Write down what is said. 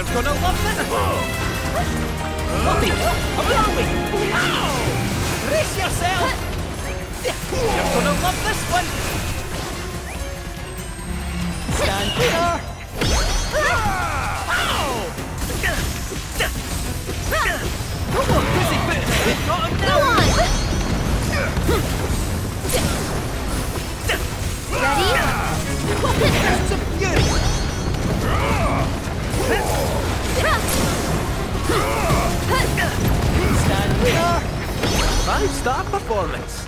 gonna love this! Bloody hell! I'm going! Ow! Brace yourself! You're gonna love this one! Stand clear! Ow! No more pussyfoot! We've got him now! Ready? Some fury! Stand clear! 5-star performance!